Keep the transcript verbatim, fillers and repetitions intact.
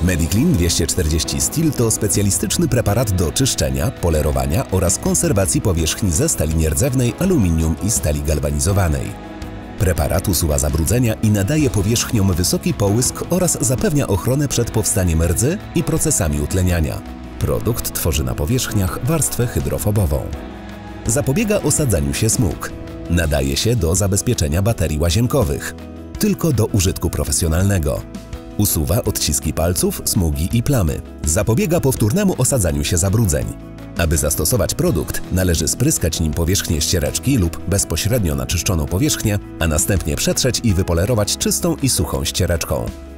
Mediclean dwieście czterdzieści Steel to specjalistyczny preparat do czyszczenia, polerowania oraz konserwacji powierzchni ze stali nierdzewnej, aluminium i stali galwanizowanej. Preparat usuwa zabrudzenia i nadaje powierzchniom wysoki połysk oraz zapewnia ochronę przed powstaniem rdzy i procesami utleniania. Produkt tworzy na powierzchniach warstwę hydrofobową. Zapobiega osadzaniu się smug. Nadaje się do zabezpieczenia baterii łazienkowych. Tylko do użytku profesjonalnego. Usuwa odciski palców, smugi i plamy. Zapobiega powtórnemu osadzaniu się zabrudzeń. Aby zastosować produkt, należy spryskać nim powierzchnię ściereczki lub bezpośrednio na czyszczoną powierzchnię, a następnie przetrzeć i wypolerować czystą i suchą ściereczką.